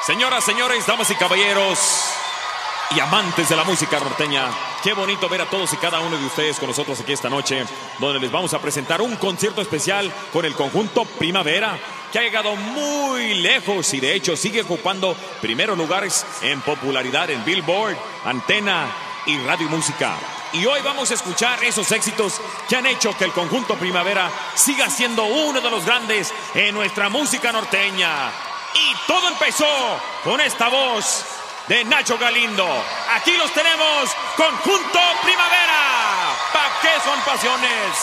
Señoras, señores, damas y caballeros y amantes de la música norteña, qué bonito ver a todos y cada uno de ustedes con nosotros aquí esta noche, donde les vamos a presentar un concierto especial con el conjunto Primavera, que ha llegado muy lejos y de hecho sigue ocupando primeros lugares en popularidad en Billboard, Antena y Radio Música. Y hoy vamos a escuchar esos éxitos que han hecho que el conjunto Primavera siga siendo uno de los grandes en nuestra música norteña. Y todo empezó con esta voz de Nacho Galindo. Aquí los tenemos, conjunto Primavera. ¿Pa' qué son pasiones?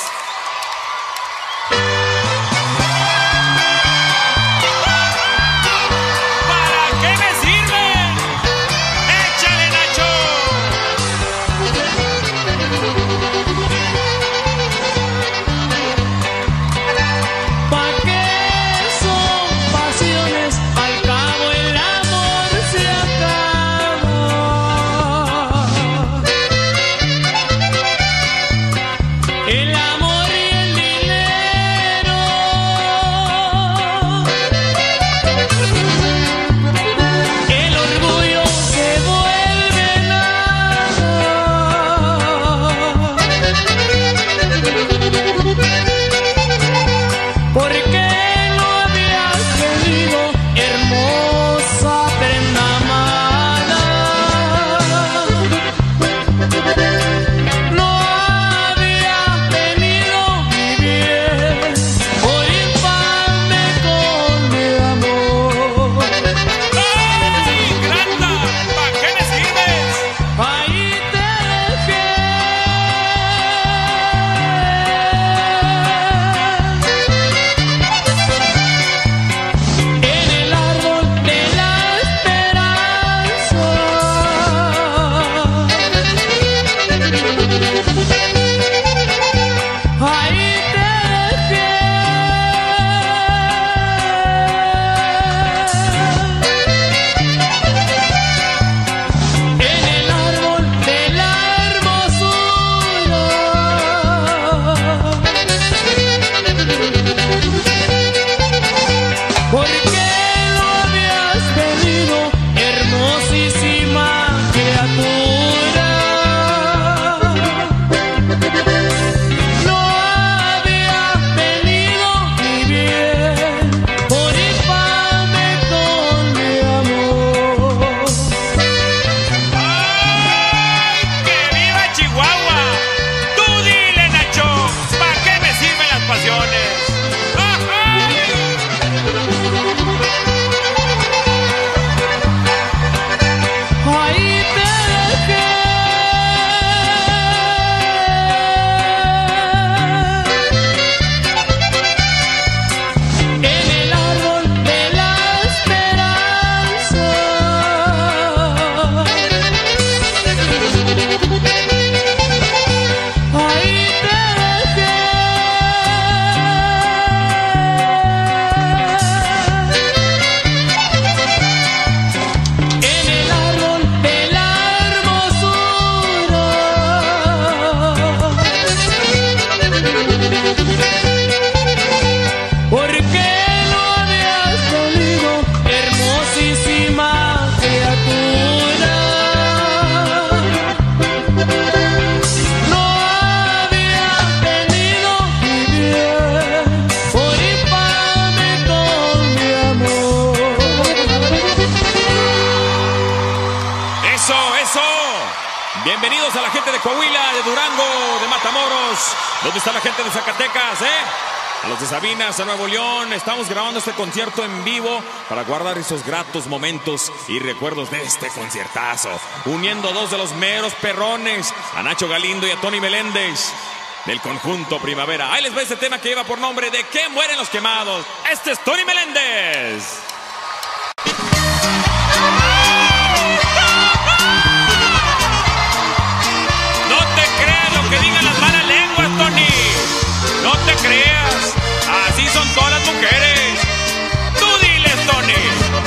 Bienvenidos a la gente de Coahuila, de Durango, de Matamoros. ¿Dónde está la gente de Zacatecas, A los de Sabinas, a Nuevo León. Estamos grabando este concierto en vivo para guardar esos gratos momentos y recuerdos de este conciertazo, uniendo a dos de los meros perrones, a Nacho Galindo y a Tony Meléndez, del conjunto Primavera. Ahí les va este tema que lleva por nombre ¿De qué mueren los quemados? Este es Tony Meléndez. Que digan las malas lenguas, Tony. No te creas. Así son todas las mujeres. Tú diles, Tony.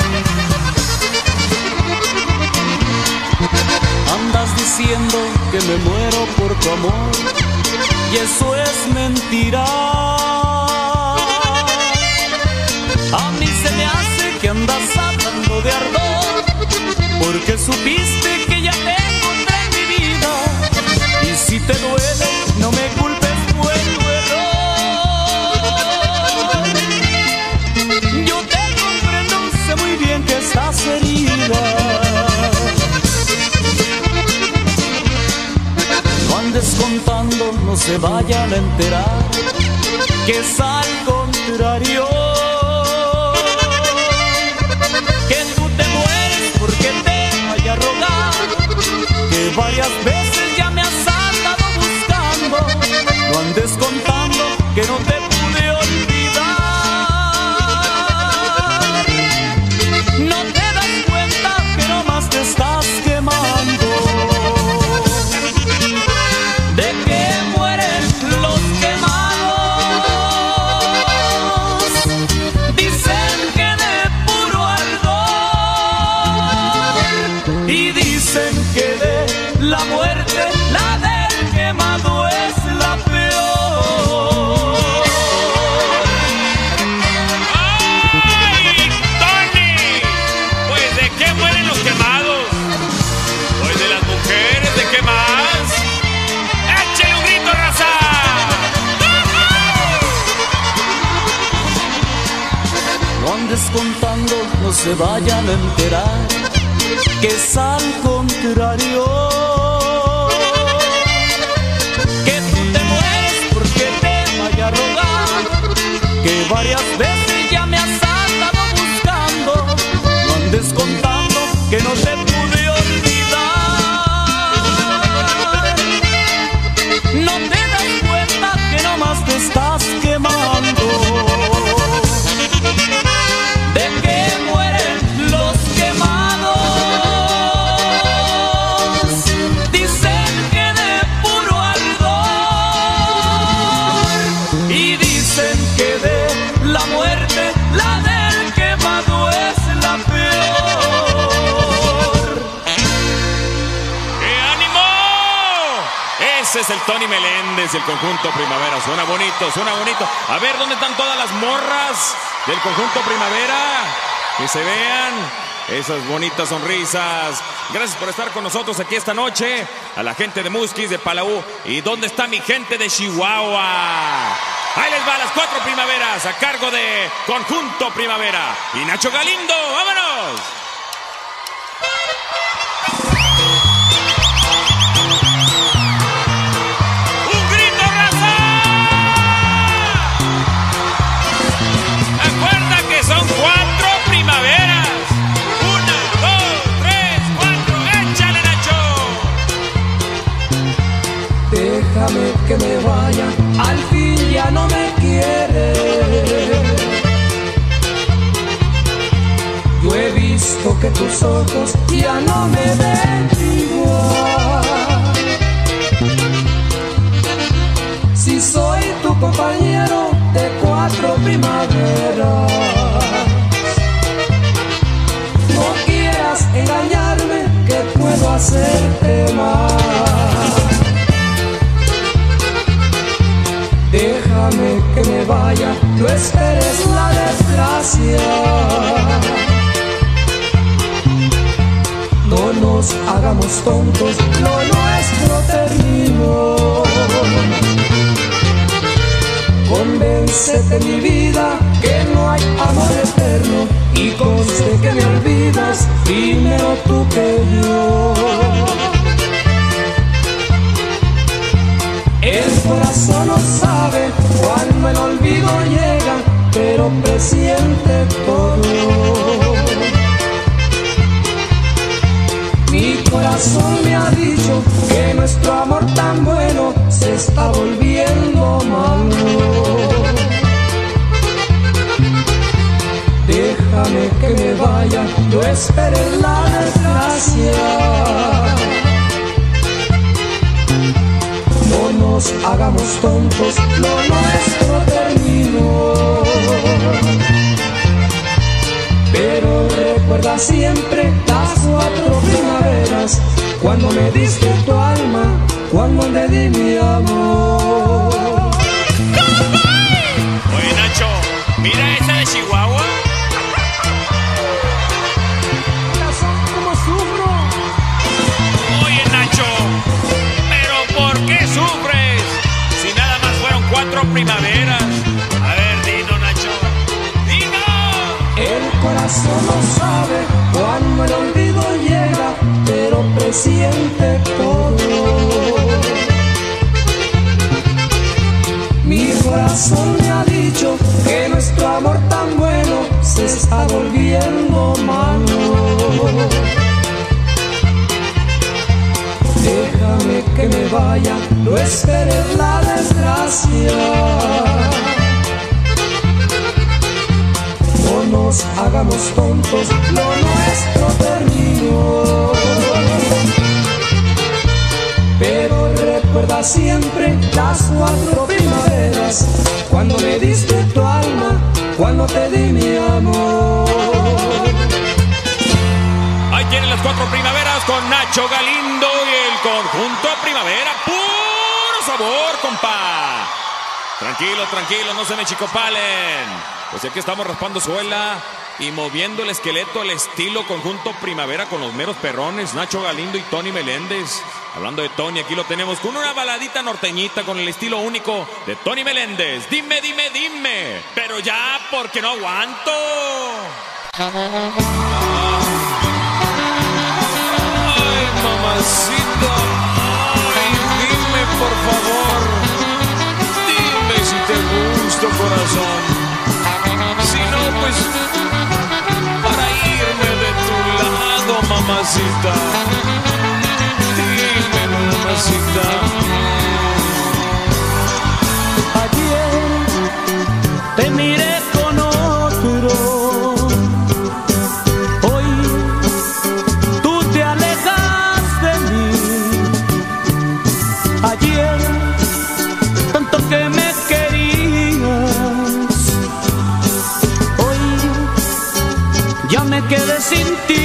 Andas diciendo que me muero por tu amor y eso es mentira. A mí se me hace que andas hablando de ardor. supiste que ya te encontré en mi vida. Y si te duele, no me culpes, fue tu error. Yo te comprendo, sé muy bien que estás herida. No andes contando, no se vayan a enterar que es al contrario, que tú te mueres porque te vaya a rogar, que varias veces ya me has andado buscando. No andes contando que no te pude olvidar. No te das cuenta que nomás te estás quemando. ¿De qué mueren los quemados? Dicen que de puro ardor. Y dicen que de la muerte, la del quemado es la peor. ¡Ay, Tony! Pues ¿de qué mueren los quemados? Pues de las mujeres, ¿de qué más? ¡Échale un grito, raza! No andes contando, no se vayan a enterar que es al contrario, que tú te mueres porque te vaya a rogar, que varias veces ya me has andado buscando. No andes contando que no te pude olvidar. No te das cuenta que nomás te estás quemando. ¿De qué mueren los quemados? Dicen que de puro ardor. Y dicen que de la muerte, la del quemado es la peor. ¡Qué ánimo! Ese es el Tony Meléndez y el conjunto Primavera. Suena bonito, suena bonito. A ver, ¿dónde están todas las morras del conjunto Primavera? Que se vean esas bonitas sonrisas. Gracias por estar con nosotros aquí esta noche. A la gente de Musquis, de Palau. ¿Y dónde está mi gente de Chihuahua? Ahí les va las 4 primaveras a cargo de Conjunto Primavera y Nacho Galindo. ¡Vámonos! ¡Un grito, raza! Recuerda que son 4 primaveras. 1, 2, 3, 4. ¡Échale, Nacho! Déjame que me vaya, al fin ya no me quieres. Yo he visto que tus ojos ya no me ven igual. Si soy tu compañero de 4 primaveras, no quieras engañarme, que puedo hacerte mal. Déjame que me vaya, no esperes la desgracia. No nos hagamos tontos, lo nuestro terminó. Convéncete, mi vida, que no hay amor eterno, y conste que me olvidas primero tú que yo. El corazón no sabe cuando el olvido llega, pero presiente todo. Mi corazón me ha dicho que nuestro amor tan bueno se está volviendo malo. Déjame que me vaya, no esperes la desgracia. No nos hagamos tontos, lo nuestro terminó. Pero recuerda siempre las 4 primaveras, cuando me diste tu alma, cuando te di mi amor. Oye, Nacho, mira esa de Chihuahua. Corazón, como sufro. no sabe cuando el olvido llega, pero presiente todo. Mi corazón me ha dicho que nuestro amor tan bueno se está volviendo malo. Déjame que me vaya, no esperes la desgracia. No nos hagamos tontos, lo nuestro terminó. Pero recuerda siempre las 4 primaveras, cuando me diste tu alma, cuando te di mi amor. Ahí tienen las 4 primaveras con Nacho Galindo y el conjunto Primavera. ¡Puro sabor, compa! Tranquilo, tranquilo, no se me chicopalen. Pues aquí estamos raspando suela y moviendo el esqueleto al estilo conjunto Primavera con los meros perrones, Nacho Galindo y Tony Meléndez. Hablando de Tony, aquí lo tenemos con una baladita norteñita con el estilo único de Tony Meléndez. Dime, dime, dime, pero ya porque no aguanto. Ay, mamacita, ay, dime por favor, dime si te gusto, corazón. Si no, pues para irme de tu lado, mamacita. Dime, mamacita. Ayer te miré con otro, hoy tú te alejas de mí. Ayer tanto que me querías, hoy ya me quedé sin ti.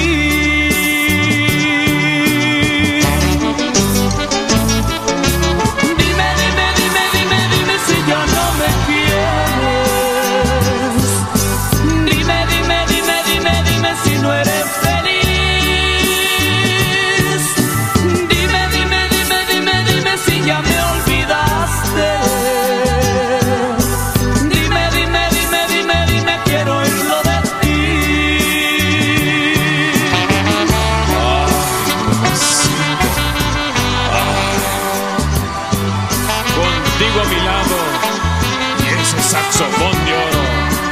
A mi lado y ese saxofón de oro,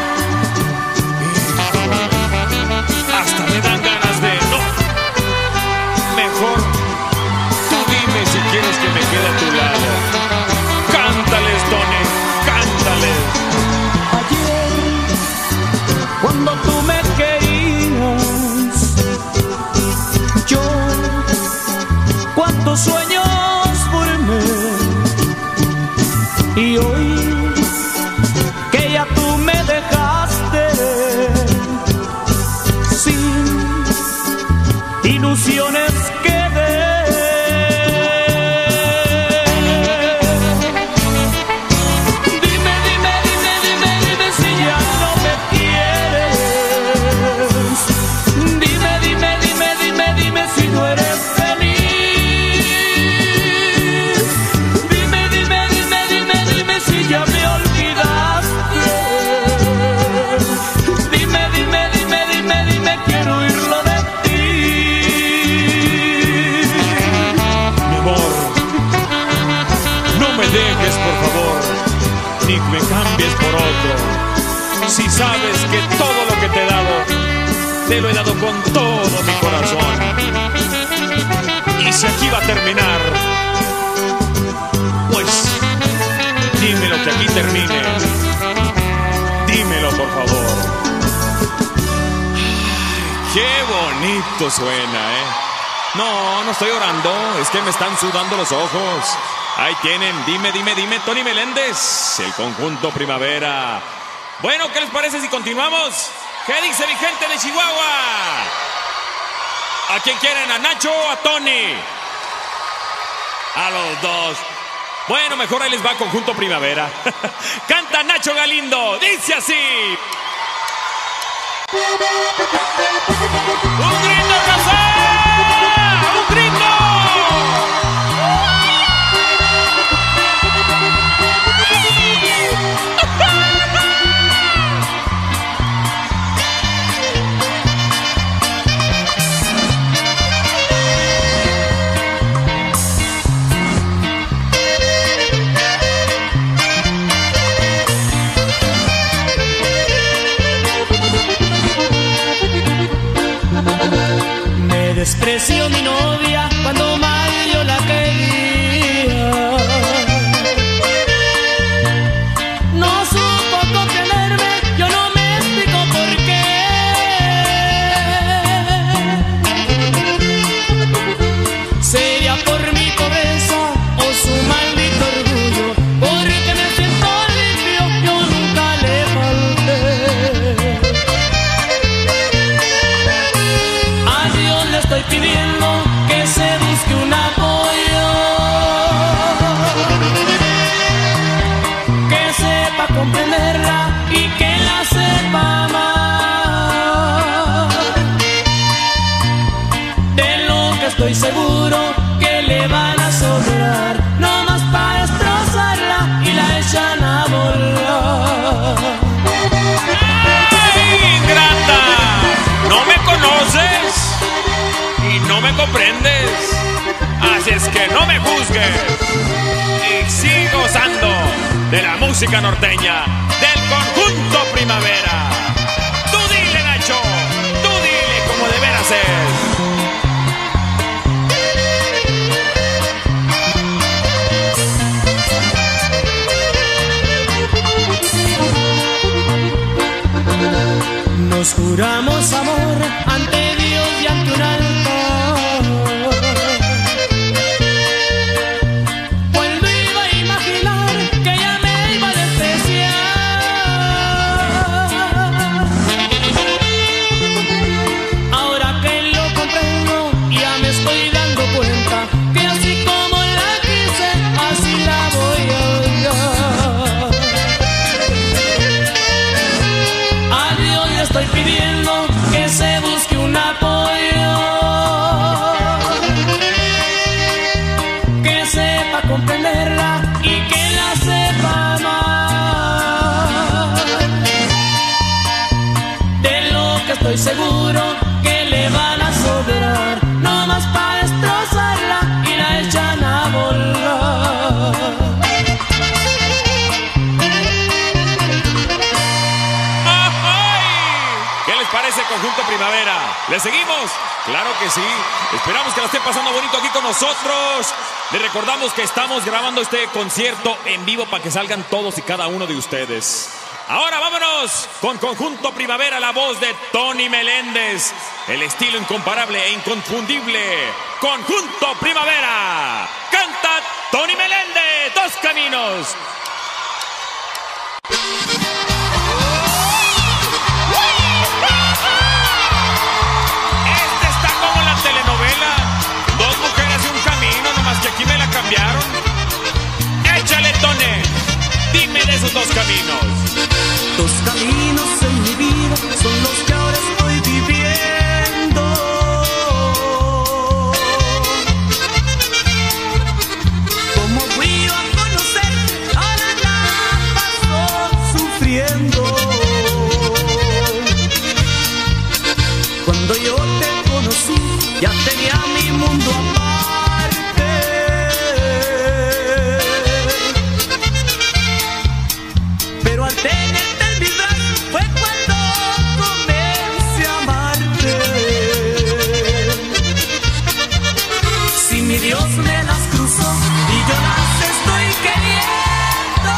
híjole, hasta me dan ganas de no. Mejor tú dime si quieres que me quede a tu lado. Cántales, Tony, cántales. Ayer cuando tú me querías, yo cuántos sueños formé. Y hoy que ya tú me dejaste sin ilusiones quedé. Dime, dime, dime, dime, dime si ya no me quieres. Dime, dime, dime, dime, dime si no eres feliz. Si ya me olvidaste, dime, dime, dime, dime, dime, quiero oírlo de ti. Mi amor, no me dejes, por favor, ni me cambies por otro. Si sabes que todo lo que te he dado, te lo he dado con todo mi corazón. Y si aquí va a terminar, pues dímelo que aquí termine. Dímelo, por favor. Ay, qué bonito suena, ¿eh? No, no estoy orando, es que me están sudando los ojos. Ahí tienen, dime, dime, dime, Tony Meléndez, el conjunto Primavera. Bueno, ¿qué les parece si continuamos? ¿Qué dice mi gente de Chihuahua? ¿A quién quieren? ¿A Nacho o a Tony? A los dos. Bueno, mejor ahí les va conjunto Primavera. Canta Nacho Galindo, dice así. ¡Un grito, Raza! ¡Un grito! despreció mi novia cuando mal yo la quería. No supo comprenderme, yo no me explico por qué. Sería por mi pobreza o su maldito orgullo, porque me siento limpio, yo nunca le falté. A Dios le estoy pidiendo que se busque un apoyo, que sepa comprenderla y que la sepa amar. De lo que estoy seguro que le van a sobrar, no más para destrozarla y la echan a volar. ¡Ay, ingrata! ¿No me conoces? Y no me comprendes. Así es que no me juzgues. Y sigue gozando de la música norteña del conjunto Primavera. Tú dile, Nacho. Tú dile como de veras es. Nos juramos amor ante Dios y ante un altar. ¿Cuándo iba a imaginar que ella me iba a despreciar? Ahora que lo comprendo, ya me estoy dando cuenta que así como la quise, así la voy a odiar. A Dios le estoy pidiendo que se busque un apoyo, que sepa comprenderla y que la sepa amar. De lo que estoy seguro que le van a sobrar, no más para destrozarla y la echan a volar. ¿Qué les parece Conjunto Primavera? ¿Le seguimos? Claro que sí. Esperamos que la estén pasando bonito aquí con nosotros. Les recordamos que estamos grabando este concierto en vivo para que salgan todos y cada uno de ustedes. Ahora vámonos con Conjunto Primavera, la voz de Tony Meléndez. El estilo incomparable e inconfundible. Conjunto Primavera. Canta Tony Meléndez, Dos Caminos. Telenovela, Dos mujeres y un camino, nomás que aquí me la cambiaron. Échale, Tone, dime de esos dos caminos. Dos caminos en mi vida son los que ahora estoy viviendo. Como fui yo a conocer, ahora la paso sufriendo. Cuando yo te conocí, ya tenía mi mundo aparte. Pero al tenerte en mi brazos fue cuando comencé a amarte. Si mi Dios me las cruzó y yo las estoy queriendo,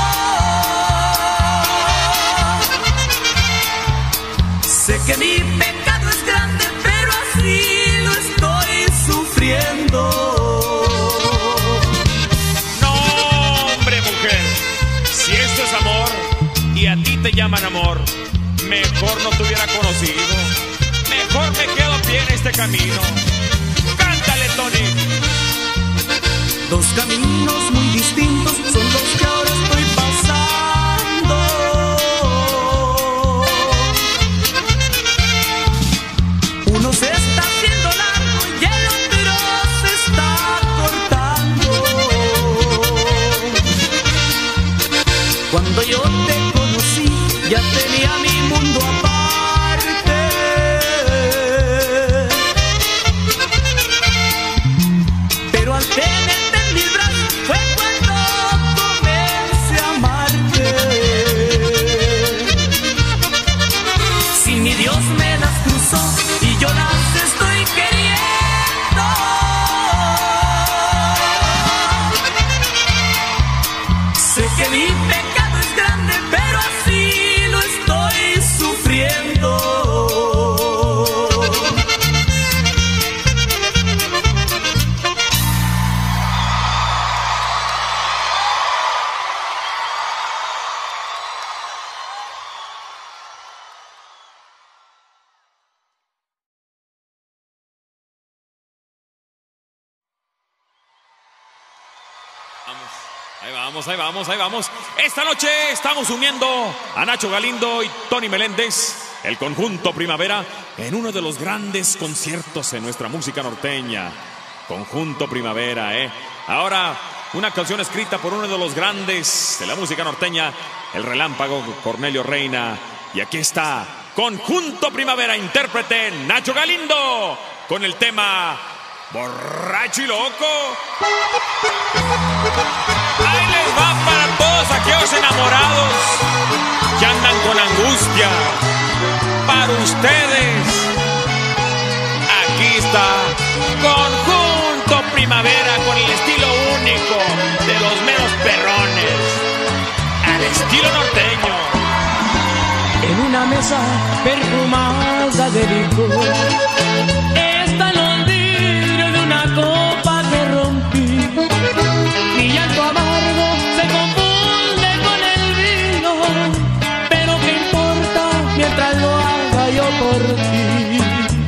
sé que mi pecado es grande, pero así lo estoy sufriendo. No, hombre, mujer, si esto es amor y a ti te llaman amor, mejor no te hubiera conocido. Mejor me quedo a pie en este camino. Cántale, Tony. Dos caminos muy distintos son los que ahora estoy pasando. Uno se está haciendo largo y el otro se está cortando. Cuando yo te conocí, ya tenía mi mundo aparte. Pero al tenerte en mis brazos fue cuando comencé a amarte. Si mi Dios me las cruzó y yo las estoy queriendo, Ahí vamos, ahí vamos, ahí vamos. Esta noche estamos uniendo a Nacho Galindo y Tony Meléndez, el conjunto Primavera, en uno de los grandes conciertos en nuestra música norteña. Conjunto Primavera, Ahora, una canción escrita por uno de los grandes de la música norteña, el Relámpago Cornelio Reina. Y aquí está, Conjunto Primavera, intérprete Nacho Galindo, con el tema Borracho y Loco. Ahí les va para todos aquellos enamorados que andan con angustia. Para ustedes, aquí está Conjunto Primavera, con el estilo único de los meros perrones, al estilo norteño. En una mesa perfumada de licor están los vidrios de una copa que rompí. Mi llanto amargo se confunde con el vino, pero qué importa mientras lo haga yo por ti.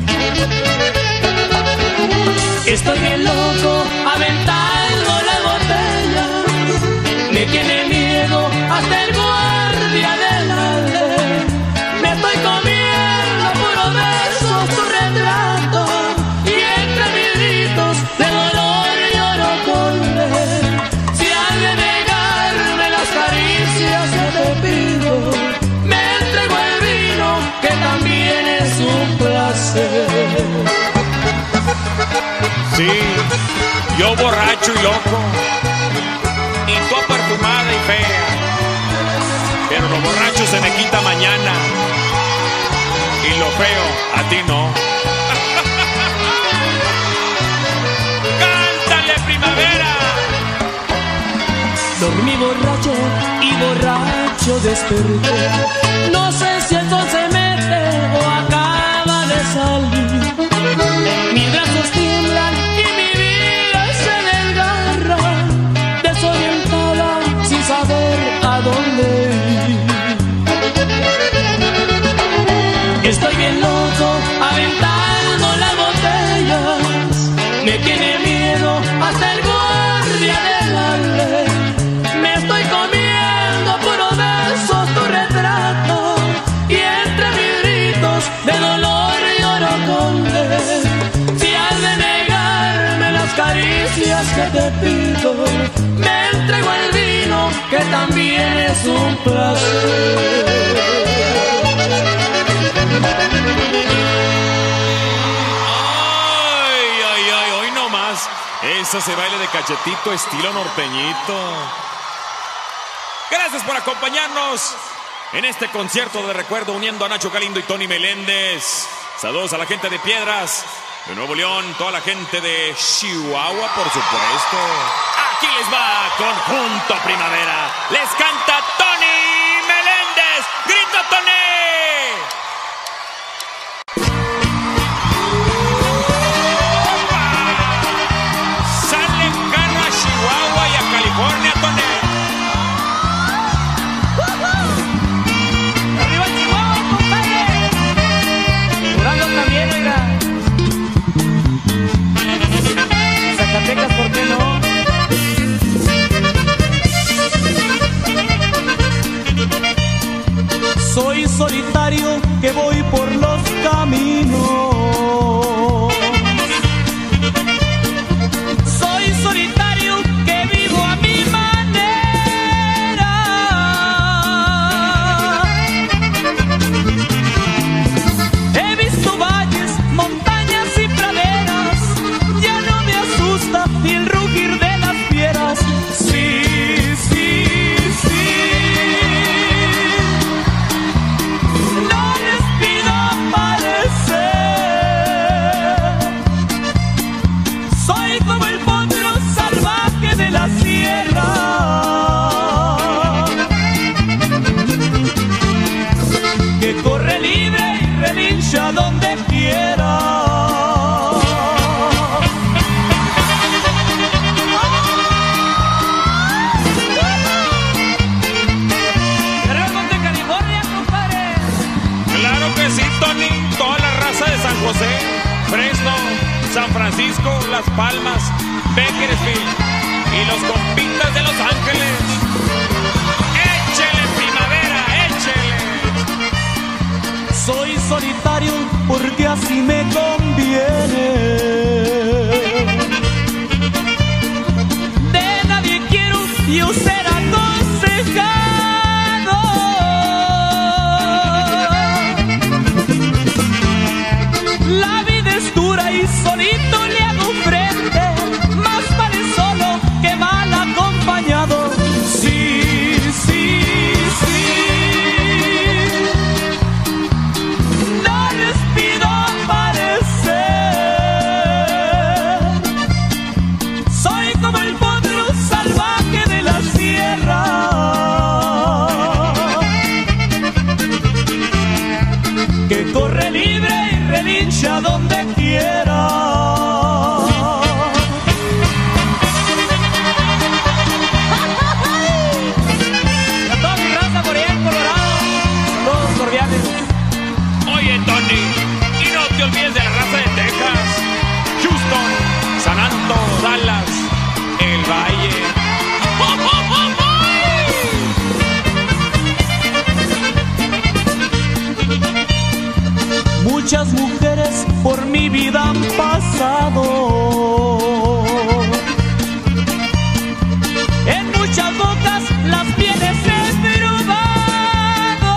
Estoy bien loco aventando la botella, me tiene miedo hasta el guardia de la ley. Me estoy comiendo puros besos tu retrato, y entre mis gritos de dolor lloro con él. Si has de negarme las caricias que te pido, me entrego el vino que también es un placer. Sí, yo borracho y loco, y tú perfumada y fea, pero lo borracho se me quita mañana, y lo feo a ti no. ¡Cántale, Primavera! Dormí borracho y borracho desperté. No sé si el sol se mete o acaba de salir. Mis brazos tiemblan y mi vida se desgarra, desorientada sin saber a dónde ir. Estoy bien loco aventando las botellas, me tiene miedo hasta el guardia de la ley. Me estoy comiendo puros besos tu retrato, y entre mis gritos de dolor lloro con él. Si has de negarme las caricias que te pido, me entrego el vino que también es un placer. Ay, ay, ay, hoy nomás. Eso se baile de cachetito estilo norteñito. Gracias por acompañarnos en este concierto de recuerdo uniendo a Nacho Galindo y Tony Meléndez. Saludos a la gente de Piedras, de Nuevo León, toda la gente de Chihuahua, por supuesto. Aquí les va Conjunto Primavera. Les canta Tony Meléndez. ¡Grita, Tony! Chihuahua y a California, Tony. ¡Arriba Chihuahua, compadre! Durango también, oiga. Zacatecas, ¿por qué no? Soy solitario que voy por los caminos. Soy solitario que vivo a mi manera. He visto valles, montañas y praderas. Ya no me asusta ni el rugir de las fieras. Sí, sí, sí. No les pido parecer. Soy como el potro salvaje de la sierra, que corre libre y relincha donde quiera. De California, compadre. Claro que sí, Tony. Toda la raza de San José, Fresno, San Francisco, Las Palmas, Bakersfield. Y los compitas de Los Ángeles. Échele, primavera, échele. Soy solitario porque así me conviene. De nadie quiero yo ser aconsejado. La vida es dura y solito le hago frente. Más vale solo que mal acompañado. Sí, sí, sí. No les pido parecer. Soy como el potro salvaje de la sierra, que corre libre y relincha donde quiera. A toda mi raza por allá en Colorado, todos cordiales. Oye, Tony, y no te olvides de la raza de Texas, Houston, San Antonio, Dallas, El Valle. Muchas mujeres por mi vida han pasado. En muchas bocas las pieles he probado.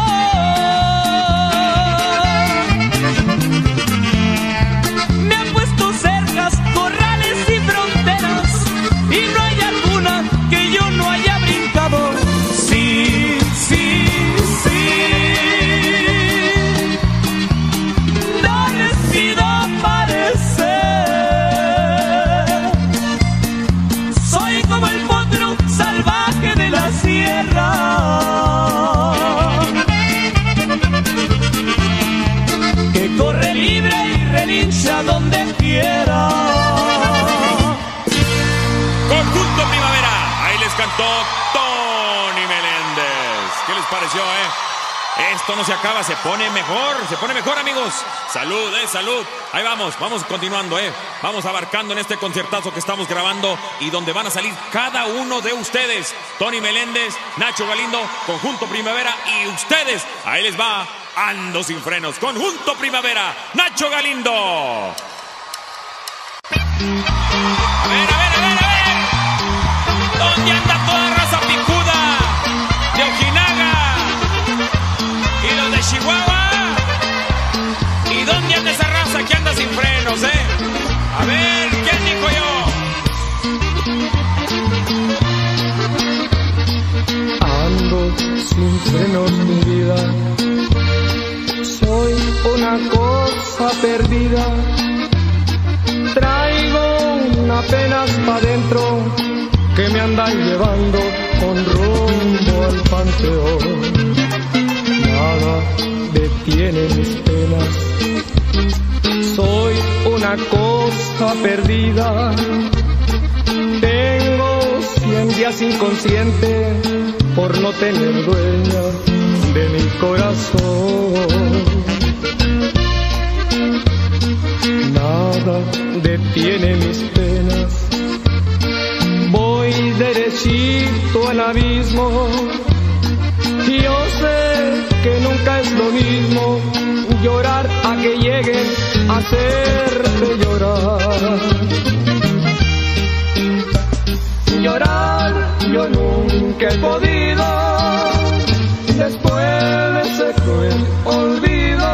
Me han puesto cercas, corrales y fronteras, y no hay alguna que yo no haya brincado. Sí, sí, sí. No les pido parecer. Soy como el potro salvaje de la sierra, que corre libre y relincha donde quiera. Conjunto Primavera, ahí les cantó Tony Meléndez. ¿Qué les pareció, Esto no se acaba, se pone mejor, amigos. Salud, salud. Ahí vamos continuando, Vamos abarcando en este conciertazo que estamos grabando y donde van a salir cada uno de ustedes. Tony Meléndez, Nacho Galindo, Conjunto Primavera y ustedes. Ahí les va Ando Sin Frenos. Conjunto Primavera, Nacho Galindo. A ver. ¿Dónde anda toda raza picuda de Ojinaga y los de Chihuahua? ¿Y dónde anda esa raza que anda sin frenos, A ver, ¿quién dijo yo? Ando sin frenos, mi vida. Soy una cosa perdida. Traigo una pena pa' dentro que me andan llevando con rumbo al panteón. Nada detiene mis penas. Soy una cosa perdida. Tengo 100 días inconsciente por no tener dueña de mi corazón. Nada detiene mis penas. Voy derechito al abismo. Y yo sé que nunca es lo mismo llorar a que lleguen a hacerte llorar. Llorar yo nunca he podido después de ese cruel olvido.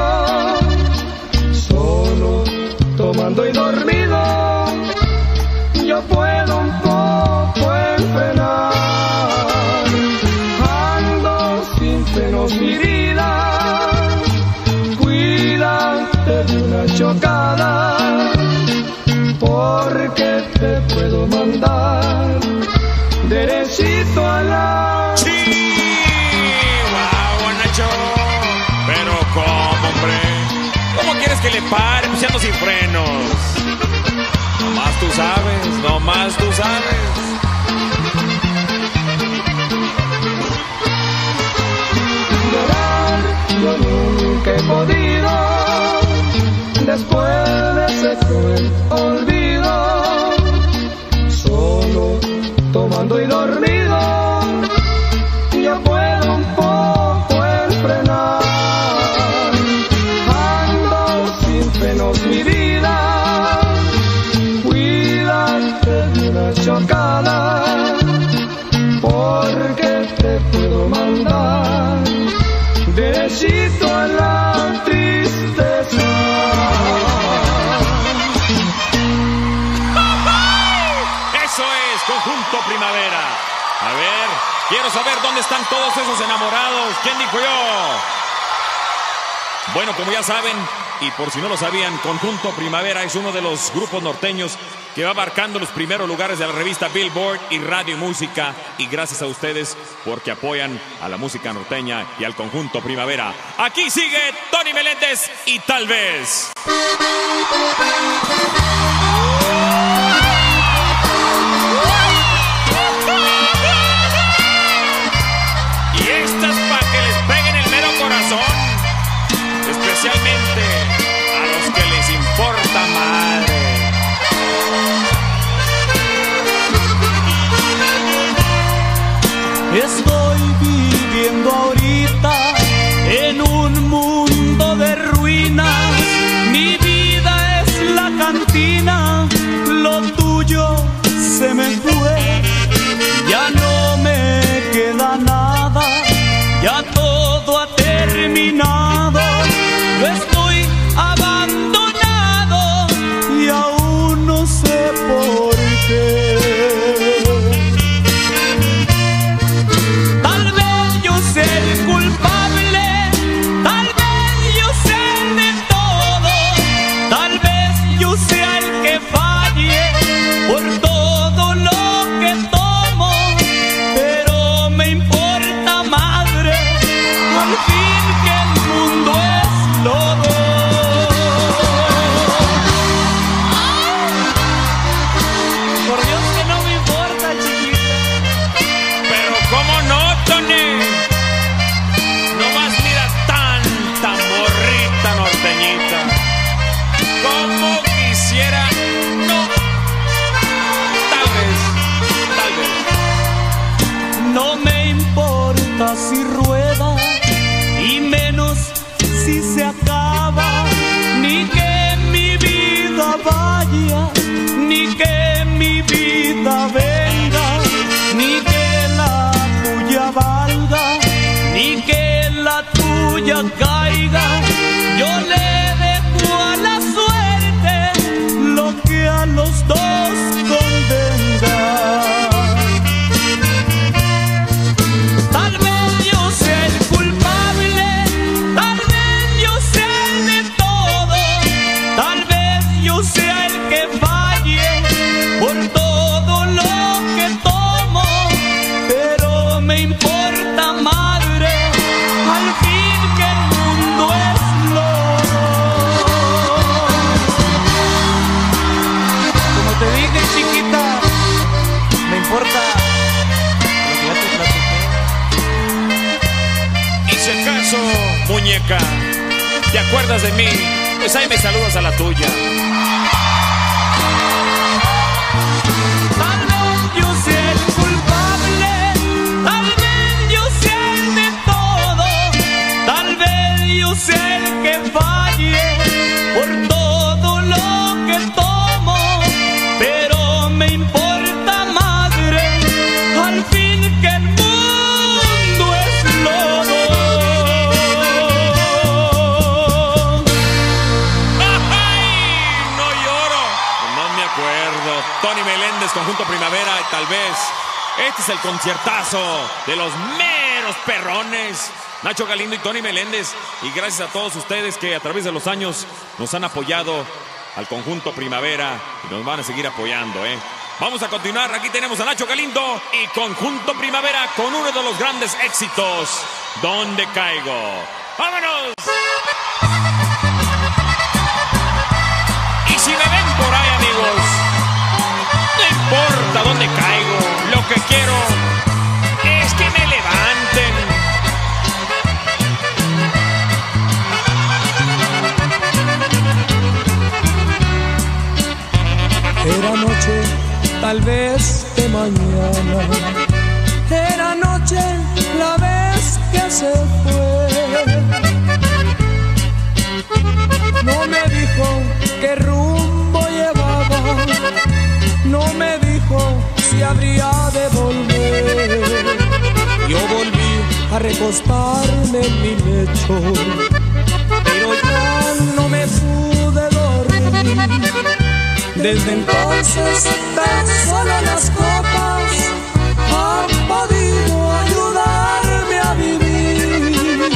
Solo tomando y dormido yo puedo un poco enfrenar. Ando sin frenos, mi vida. Cuídate de una chocada, porque te puedo mandar derechito a la... ¡Chihuahua, Nacho! Pero ¿cómo, hombre? ¿Cómo quieres que le pare pues ando sin frenos? Nomás tú sabes. Llorar yo nunca he podido después de ese cruel olvido. Solo quito la tristeza. Eso es Conjunto Primavera. A ver, quiero saber dónde están todos esos enamorados. ¿Quién dijo yo? Bueno, como ya saben, y por si no lo sabían, Conjunto Primavera es uno de los grupos norteños que va abarcando los primeros lugares de la revista Billboard y Radio y Música. Y gracias a ustedes porque apoyan a la música norteña y al Conjunto Primavera. Aquí sigue Tony Meléndez y Tal Vez. Y estas para que les peguen el mero corazón. Especialmente a los que les importa madre. Estoy viviendo ahorita en un mundo de ruinas. Mi vida es la cantina, lo tuyo se me fue. Ya no me queda nada, ya todo ha terminado. Yo estoy abandonado y aún no sé por qué. Tal vez yo sea el culpable, tal vez yo sea el de todo, tal vez yo sea el que falle por todo lo que tomo, pero me importa madre, al fin que el mundo es lodo. Por Dios que no me importa, chiquita. Pero cómo no, Tony. Nomás mira tanta morrita norteñita. Como quisiera, no. Tal vez. No me importa si rueda y menos si se acaba, ni que mi vida vaya, ni que mi vida venga, ni que la tuya valga, ni que la tuya caiga. Yo le dejo a la suerte lo que a los dos convenga. Tal vez yo sea el culpable, tal vez yo sea el de todo, tal vez yo sea el que falle por todo lo que tomo, pero me importa madre, al fin que el mundo es lodo. Como te dije, chiquita, me importa lo que ya te platiqué. Y si acaso, muñeca, ¿te acuerdas de mí? Pues ahí me saludas a la tuya. Tal vez yo sea el culpable, tal vez yo sea el de todo, tal vez yo sea el que falle por todo lo que tomo, pero me importa madre, al fin que el mundo es lodo. ¡Ay! No lloro. No me acuerdo. Tony Meléndez, Conjunto Primavera, tal vez. Este es el conciertazo de los meros perrones. Nacho Galindo y Tony Meléndez. Y gracias a todos ustedes que a través de los años nos han apoyado al Conjunto Primavera y nos van a seguir apoyando, ¿eh? Vamos a continuar. Aquí tenemos a Nacho Galindo y Conjunto Primavera con uno de los grandes éxitos, ¿Dónde caigo? ¡Vámonos! Y si me ven por ahí, amigos, no importa dónde caigo, lo que quiero es que me levanten. Era noche, tal vez de mañana. Era noche la vez que se fue. No me dijo qué rumbo llevaba, no me dijo si habría de volver. Yo volví a acostarme en mi lecho, pero ya no me pude dormir. Desde entonces tan solo las copas han podido ayudarme a vivir.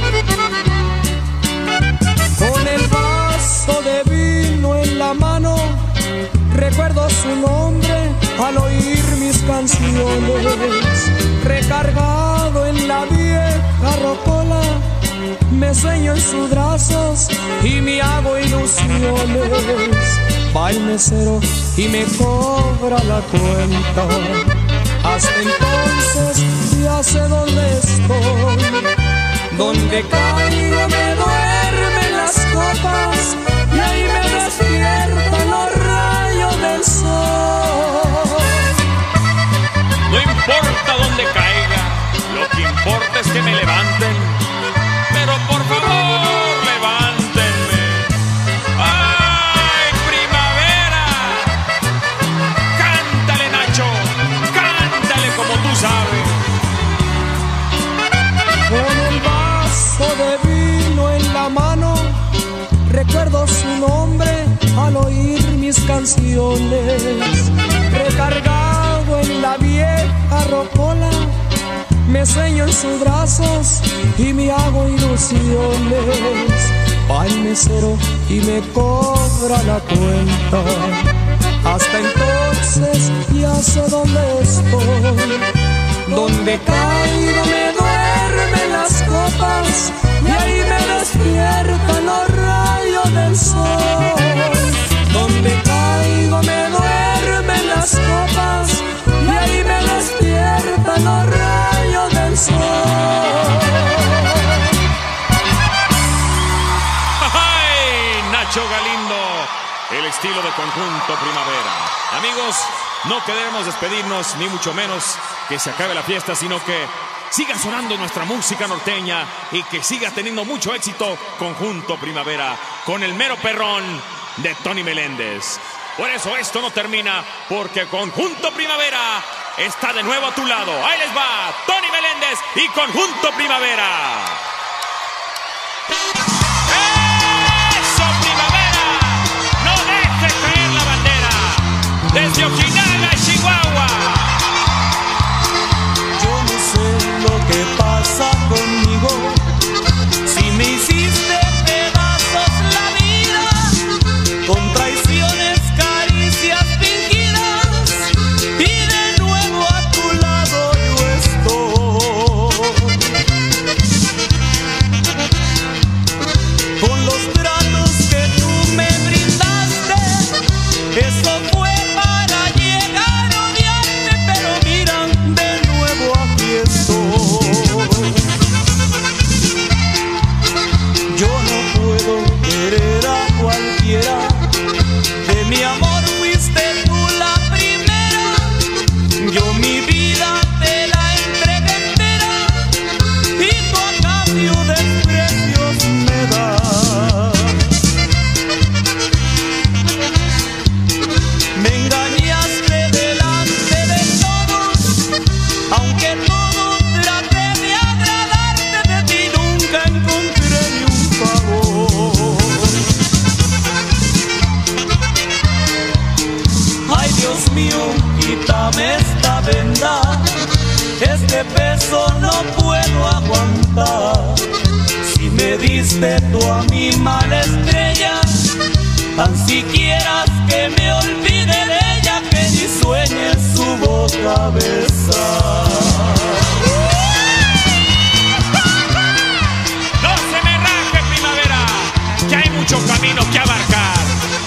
Con el vaso de vino en la mano recuerdo su nombre al oír mis canciones. Recargado en la vieja rocola, me sueño en sus brazos y me hago ilusiones. Va el mesero y me cobra la cuenta. Hasta entonces ya sé dónde estoy. Donde caigo me duermen las copas y ahí me despiertan los rayos del sol. No importa dónde caiga, lo que importa es que me levanten. Pero por favor, levántenme. ¡Ay, primavera! Cántale, Nacho, cántale como tú sabes. Con el vaso de vino en la mano recuerdo su nombre al oír mis canciones. Recargado en la vieja rocola, me sueño en sus brazos y me hago ilusiones. Va el mesero y me cobra la cuenta. Hasta entonces ya sé dónde estoy. Donde caigo me duermen las copas y ahí me despiertan los rayos del sol. Donde caigo me duermen las copas y ahí me despiertan los rayos del sol. ¡Ay, Nacho Galindo! El estilo de Conjunto Primavera. Amigos, no queremos despedirnos, ni mucho menos que se acabe la fiesta, sino que siga sonando nuestra música norteña y que siga teniendo mucho éxito Conjunto Primavera con el mero perrón de Tony Meléndez. Por eso esto no termina, porque Conjunto Primavera está de nuevo a tu lado. Ahí les va Tony Meléndez y Conjunto Primavera. ¡Eso, Primavera! ¡No dejes caer la bandera! Desde Ojinaga, Chihuahua. Yo no sé lo que pasa conmigo, si me hiciste pedazos la vida, con traiciones, caricias fingidas, y de nuevo a tu lado yo estoy. Con los tratos que tú me brindaste, eso fue para llegar a odiarte, pero mira, de nuevo aquí estoy. Yo no puedo querer a cualquiera, de mi amor fuiste tú la primera. Yo mi vida te la entregué entera, y tú a cambio desprecios me das. Me engañaste delante de todos, aunque todo traté de agradarte, de ti nunca encontré ni un favor. Ay, Dios mío, quítame esta venda, este peso no puedo aguantar. Si me diste tú a mi mala estrella, tan siquiera que me olvide de ella, que ni sueñe su boca besar. No se me raje, Primavera, que hay mucho camino que abarcar.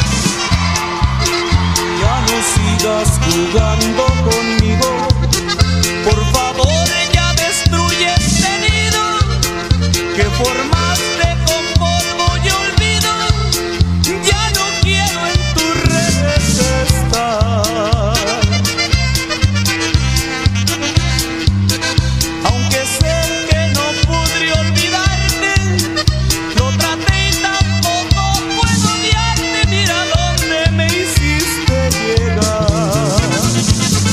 Ya no sigas jugando conmigo, por favor ya destruye este nido que formaste con polvo y olvido. Ya no quiero en tus redes estar, aunque sé que no podré olvidarte, lo traté y tampoco puedo odiarte. Mira dónde me hiciste llegar.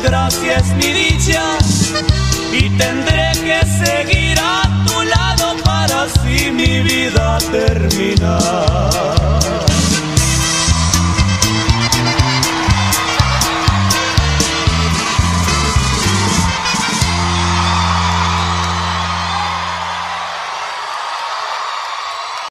desgracia es mi dicha y tendré que seguir a tu lado para así mi vida terminar.